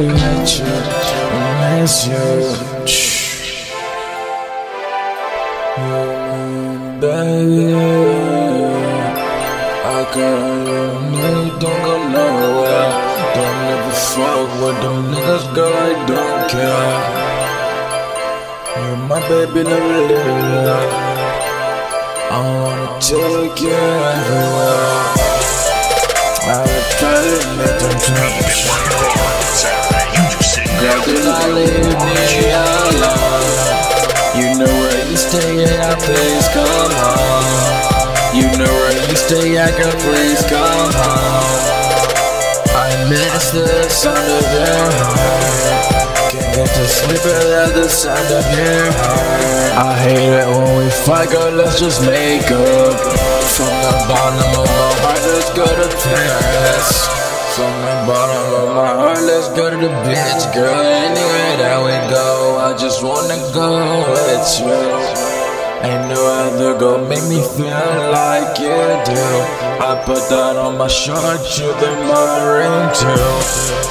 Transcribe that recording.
at you, miss you. Baby, I got you, don't go nowhere. Don't ever fuck with them niggas, girl, I don't care. You're my baby, never leave. I wanna take you everywhere. I would try to make them change. Girl, do not leave me alone. You know where you stay at, please come home. You know where you stay at, girl, please come home. I miss the sound of your heart. Can't get to sleep without the sound of your heart. I hate it when we fight, girl, let's just make up. From the bottom of my heart, let's go to Paris. From the bottom of my heart, let's go to the beach, girl. Anywhere that we go, I just wanna go with you. Ain't no other girl make me feel like you do. I put that on my shirt, you the my ring too.